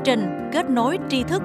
trình kết nối tri thức.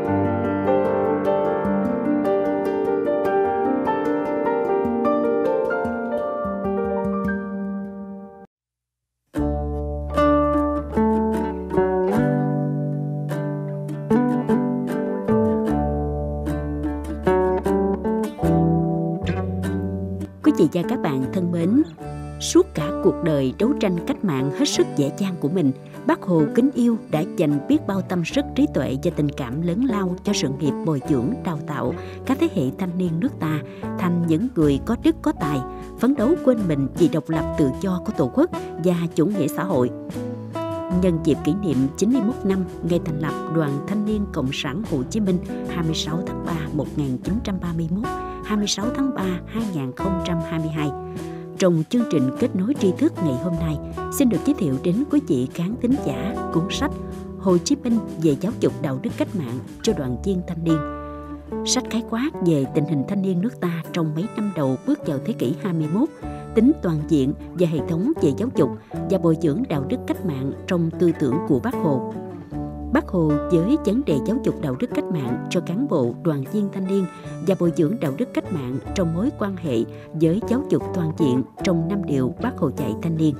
Quý vị và các bạn thân mến, suốt cả cuộc đời đấu tranh cách mạng hết sức dễ dàng của mình, Bác Hồ kính yêu đã dành biết bao tâm sức, trí tuệ và tình cảm lớn lao cho sự nghiệp bồi dưỡng, đào tạo các thế hệ thanh niên nước ta thành những người có đức có tài, phấn đấu quên mình vì độc lập tự do của Tổ quốc và chủ nghĩa xã hội. Nhân dịp kỷ niệm 91 năm ngày thành lập Đoàn Thanh niên Cộng sản Hồ Chí Minh 26 tháng 3 1931, 26 tháng 3 2022, trong chương trình kết nối tri thức ngày hôm nay, xin được giới thiệu đến quý vị khán thính giả cuốn sách Hồ Chí Minh về giáo dục đạo đức cách mạng cho đoàn viên thanh niên. Sách khái quát về tình hình thanh niên nước ta trong mấy năm đầu bước vào thế kỷ 21, tính toàn diện và hệ thống về giáo dục và bồi dưỡng đạo đức cách mạng trong tư tưởng của Bác Hồ. Bác Hồ với vấn đề giáo dục đạo đức cách mạng cho cán bộ, đoàn viên thanh niên và bồi dưỡng đạo đức cách mạng trong mối quan hệ với giáo dục toàn diện trong 5 điều Bác Hồ dạy thanh niên.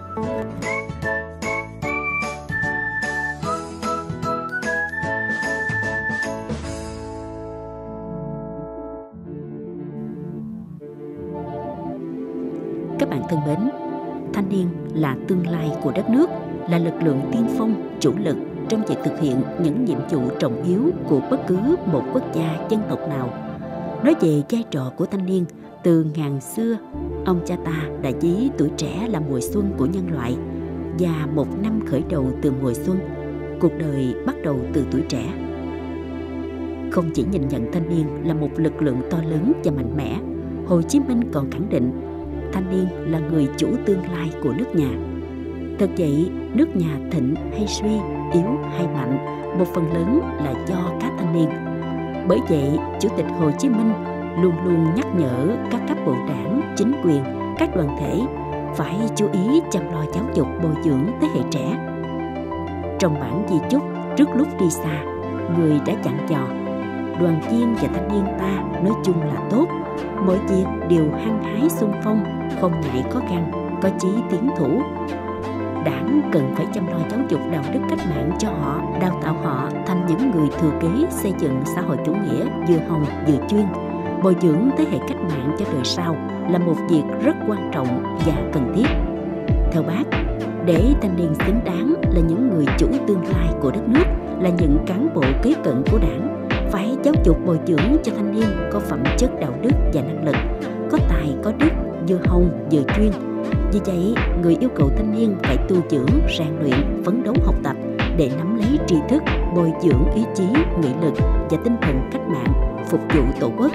Các bạn thân mến, thanh niên là tương lai của đất nước, là lực lượng tiên phong, chủ lực trong việc thực hiện những nhiệm vụ trọng yếu của bất cứ một quốc gia dân tộc nào. Nói về vai trò của thanh niên, từ ngàn xưa, ông cha ta đã ví tuổi trẻ là mùa xuân của nhân loại, và một năm khởi đầu từ mùa xuân, cuộc đời bắt đầu từ tuổi trẻ. Không chỉ nhìn nhận thanh niên là một lực lượng to lớn và mạnh mẽ, Hồ Chí Minh còn khẳng định thanh niên là người chủ tương lai của nước nhà. Thật vậy, nước nhà thịnh hay suy, yếu hay mạnh, một phần lớn là do các thanh niên. Bởi vậy, Chủ tịch Hồ Chí Minh luôn luôn nhắc nhở các cấp bộ đảng, chính quyền, các đoàn thể phải chú ý chăm lo giáo dục bồi dưỡng thế hệ trẻ. Trong bản di chúc trước lúc đi xa, người đã dặn dò đoàn viên và thanh niên ta nói chung là tốt, mọi việc đều hăng hái xung phong, không ngại khó khăn, có chí tiến thủ. Đảng cần phải chăm lo giáo dục đạo đức cách mạng cho họ, đào tạo họ thành những người thừa kế xây dựng xã hội chủ nghĩa vừa hồng vừa chuyên. Bồi dưỡng thế hệ cách mạng cho đời sau là một việc rất quan trọng và cần thiết. Theo Bác, để thanh niên xứng đáng là những người chủ tương lai của đất nước, là những cán bộ kế cận của Đảng, phải giáo dục bồi dưỡng cho thanh niên có phẩm chất đạo đức và năng lực, có tài có đức, vừa hồng vừa chuyên. Vì vậy, người yêu cầu thanh niên phải tu dưỡng, rèn luyện, phấn đấu học tập để nắm lấy tri thức, bồi dưỡng ý chí, nghị lực và tinh thần cách mạng, phục vụ Tổ quốc.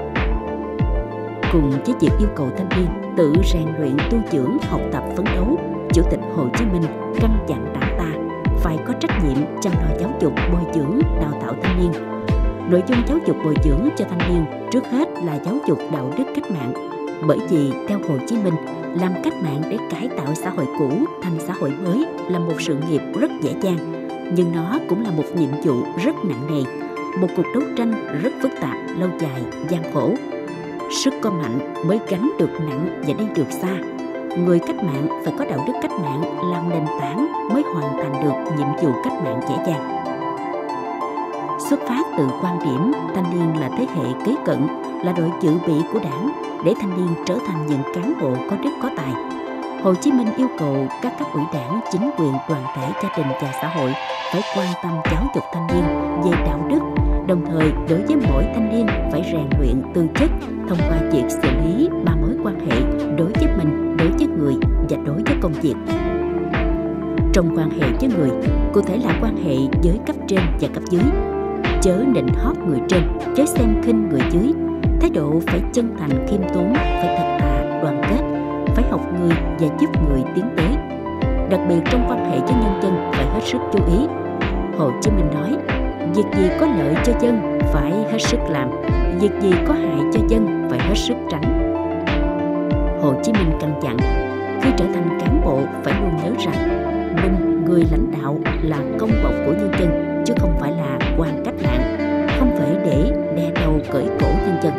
Cùng với việc yêu cầu thanh niên tự rèn luyện, tu dưỡng, học tập, phấn đấu, Chủ tịch Hồ Chí Minh căn dặn Đảng ta phải có trách nhiệm chăm lo giáo dục, bồi dưỡng, đào tạo thanh niên. Nội dung giáo dục bồi dưỡng cho thanh niên trước hết là giáo dục đạo đức cách mạng. Bởi vì theo Hồ Chí Minh, làm cách mạng để cải tạo xã hội cũ thành xã hội mới là một sự nghiệp rất dễ dàng, nhưng nó cũng là một nhiệm vụ rất nặng nề, một cuộc đấu tranh rất phức tạp, lâu dài, gian khổ. Sức có mạnh mới gánh được nặng và đi được xa. Người cách mạng phải có đạo đức cách mạng làm nền tảng mới hoàn thành được nhiệm vụ cách mạng dễ dàng. Xuất phát từ quan điểm thanh niên là thế hệ kế cận, là đội dự bị của Đảng để thanh niên trở thành những cán bộ có đức có tài, Hồ Chí Minh yêu cầu các cấp ủy Đảng, chính quyền, đoàn thể, gia đình và xã hội phải quan tâm giáo dục thanh niên về đạo đức, đồng thời đối với mỗi thanh niên phải rèn luyện tư chất thông qua việc xử lý 3 mối quan hệ đối với mình, đối với người và đối với công việc. Trong quan hệ với người, cụ thể là quan hệ với cấp trên và cấp dưới, chớ nịnh hót người trên, chớ xem khinh người dưới. Thái độ phải chân thành, khiêm tốn, phải thật thà, đoàn kết, phải học người và giúp người tiến tới. Đặc biệt trong quan hệ với nhân dân phải hết sức chú ý. Hồ Chí Minh nói, việc gì có lợi cho dân phải hết sức làm, việc gì có hại cho dân phải hết sức tránh. Hồ Chí Minh căn dặn, khi trở thành cán bộ phải luôn nhớ rằng mình, người lãnh đạo, là công bộc của nhân dân, chứ không phải là quan cách mạng, không phải để đè đầu cởi cổ nhân dân.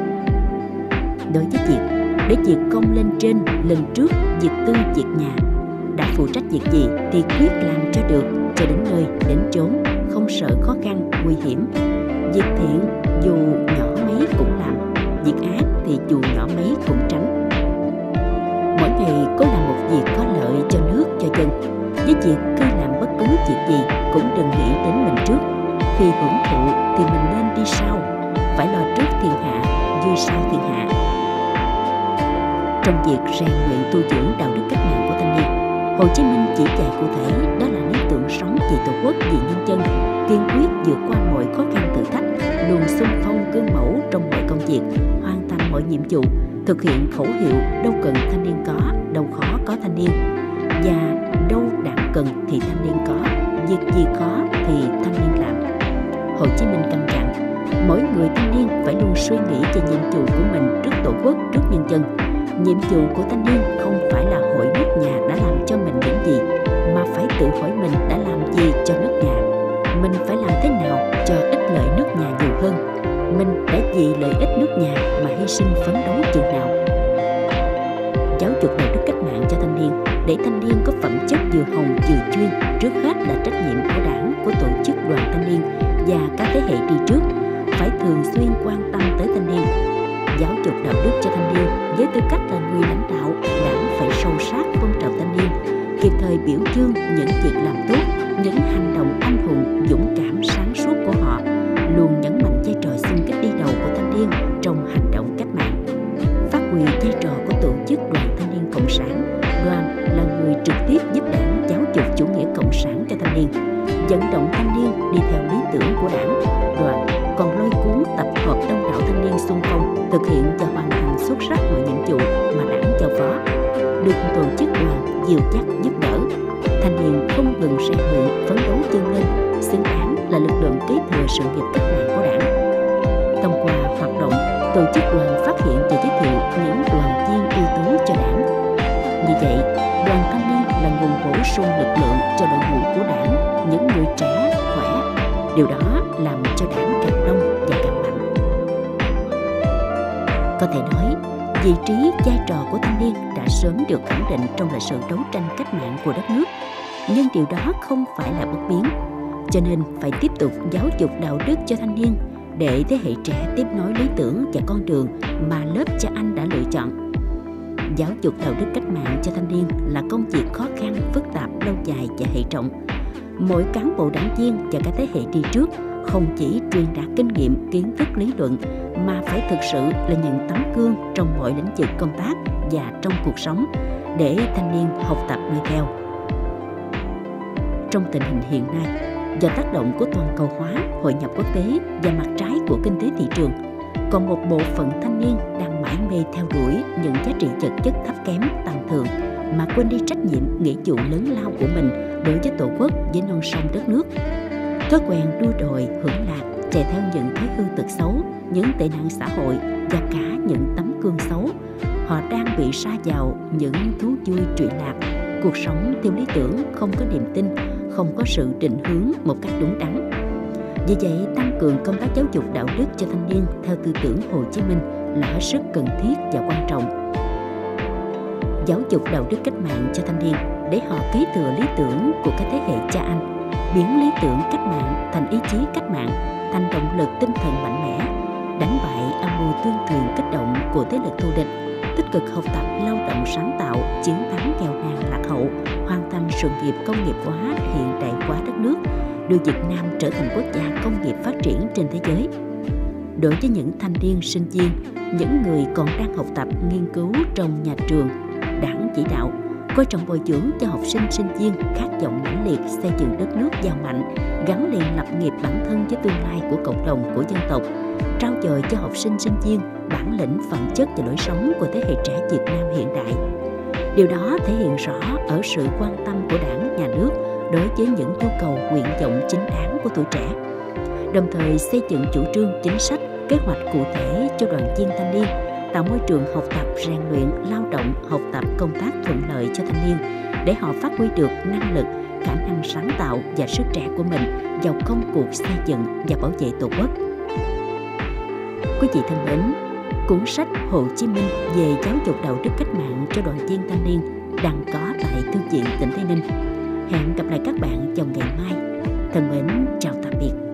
Đối với việc để việc công lên trên, lên trước, việc tư, việc nhà, đã phụ trách việc gì thì quyết làm cho được, cho đến nơi, đến chốn, không sợ khó khăn, nguy hiểm. Việc thiện dù nhỏ mấy cũng làm, việc ác thì dù nhỏ mấy cũng tránh. Mỗi ngày cố làm một việc có lợi cho nước, cho dân. Với việc cứ làm bất cứ việc gì cũng đừng nghĩ đến mình trước. Khi hưởng thụ thì mình nên đi sau, phải lo trước thiên hạ, vui sau thiên hạ. Trong việc rèn luyện tu dưỡng đạo đức cách mạng của thanh niên, Hồ Chí Minh chỉ dạy cụ thể đó là lý tưởng sống vì Tổ quốc, vì nhân dân, kiên quyết vượt qua mọi khó khăn thử thách, luôn xung phong gương mẫu trong mọi công việc, hoàn thành mọi nhiệm vụ, thực hiện khẩu hiệu đâu cần thanh niên có, đâu khó có thanh niên, và đâu đảng cần thì thanh niên có, việc gì khó thì thanh niên làm. Hồ Chí Minh căn dặn mỗi người thanh niên phải luôn suy nghĩ về nhiệm vụ của mình trước Tổ quốc, trước nhân dân. Nhiệm vụ của thanh niên không phải là hỏi nước nhà đã làm cho mình những gì, mà phải tự hỏi mình đã làm gì cho nước nhà. Mình phải làm thế nào cho ích lợi nước nhà nhiều hơn. Mình đã vì lợi ích nước nhà mà hy sinh phấn đấu chừng nào. Giáo dục đạo đức cách mạng cho thanh niên, để thanh niên có phẩm chất vừa hồng vừa chuyên, trước hết là trách nhiệm của Đảng, của tổ chức đoàn thanh niên và các thế hệ đi trước, phải thường xuyên quan tâm tới thanh niên. Giáo dục đạo đức cho thanh niên với tư cách là người lãnh đạo, Đảng phải sâu sát phong trào thanh niên, kịp thời biểu dương những việc làm tốt, những hành động anh hùng, dũng cảm, sáng suốt của họ, luôn nhấn mạnh vai trò xung kích đi đầu của thanh niên trong hành động cách mạng. Phát huy vai trò của tổ chức đoàn thanh niên cộng sản, đoàn là người trực tiếp giúp Đảng giáo dục chủ nghĩa cộng sản cho thanh niên, vận động thanh niên đi theo lý tưởng của Đảng. Đoàn còn lôi cuốn tập hợp đông đảo thanh niên xung phong, thực hiện và hoàn thành xuất sắc mọi nhiệm vụ mà Đảng giao phó. Được tổ chức đoàn dìu dắt giúp đỡ, thanh niên không ngừng rèn luyện, phấn đấu vươn lên, xứng đáng là lực lượng kế thừa sự nghiệp cách mạng của Đảng. Thông qua hoạt động, tổ chức đoàn phát hiện và giới thiệu những đoàn viên ưu tú cho Đảng. Như vậy, đoàn thanh niên là nguồn bổ sung lực lượng cho đội ngũ của Đảng, những người trẻ, khỏe. Điều đó làm cho Đảng càng đông và càng mạnh. Có thể nói, vị trí, vai trò của thanh niên đã sớm được khẳng định trong lịch sử đấu tranh cách mạng của đất nước. Nhưng điều đó không phải là bất biến. Cho nên phải tiếp tục giáo dục đạo đức cho thanh niên, để thế hệ trẻ tiếp nối lý tưởng và con đường mà lớp cha anh đã lựa chọn. Giáo dục đạo đức cách mạng cho thanh niên là công việc khó khăn, phức tạp, lâu dài và hệ trọng. Mỗi cán bộ đảng viên và các thế hệ đi trước không chỉ truyền đạt kinh nghiệm, kiến thức lý luận, mà phải thực sự là những tấm gương trong mọi lĩnh vực công tác và trong cuộc sống, để thanh niên học tập noi theo. Trong tình hình hiện nay, do tác động của toàn cầu hóa, hội nhập quốc tế và mặt trái của kinh tế thị trường, còn một bộ phận thanh niên đang mải mê theo đuổi những giá trị vật chất thấp kém, tầm thường, mà quên đi trách nhiệm, nghĩa vụ lớn lao của mình đối với Tổ quốc, với non sông đất nước. Thói quen đua đòi, hưởng lạc, chạy theo những thói hư tật xấu, những tệ nạn xã hội và cả những tấm gương xấu, họ đang bị sa vào những thú vui trụy lạc, cuộc sống theo lý tưởng, không có niềm tin, không có sự định hướng một cách đúng đắn. Vì vậy, tăng cường công tác giáo dục đạo đức cho thanh niên theo tư tưởng Hồ Chí Minh là hết sức cần thiết và quan trọng. Giáo dục đạo đức cách mạng cho thanh niên để họ kế thừa lý tưởng của các thế hệ cha anh, biến lý tưởng cách mạng thành ý chí cách mạng, thành động lực tinh thần mạnh mẽ, đánh bại âm mưu tuyên truyền kích động của thế lực thù địch, tích cực học tập, lao động sáng tạo, chiến thắng nghèo nàn lạc hậu, hoàn thành sự nghiệp công nghiệp hóa, hiện đại hóa đất nước, đưa Việt Nam trở thành quốc gia công nghiệp phát triển trên thế giới. Đối với những thanh niên, sinh viên, những người còn đang học tập, nghiên cứu trong nhà trường, Đảng chỉ đạo coi trọng bồi dưỡng cho học sinh, sinh viên khát vọng mãnh liệt xây dựng đất nước giàu mạnh, gắn liền lập nghiệp bản thân với tương lai của cộng đồng, của dân tộc, trao dồi cho học sinh, sinh viên bản lĩnh, phẩm chất và lối sống của thế hệ trẻ Việt Nam hiện đại. Điều đó thể hiện rõ ở sự quan tâm của Đảng, Nhà nước đối với những nhu cầu, nguyện vọng chính đáng của tuổi trẻ, đồng thời xây dựng chủ trương, chính sách, kế hoạch cụ thể cho đoàn viên thanh niên, tạo môi trường học tập, rèn luyện, lao động, học tập, công tác thuận lợi cho thanh niên, để họ phát huy được năng lực, khả năng sáng tạo và sức trẻ của mình vào công cuộc xây dựng và bảo vệ Tổ quốc. Quý vị thân mến, cuốn sách Hồ Chí Minh về giáo dục đạo đức cách mạng cho đoàn viên thanh niên đang có tại Thư viện tỉnh Tây Ninh. Hẹn gặp lại các bạn vào ngày mai. Thân mến, chào tạm biệt.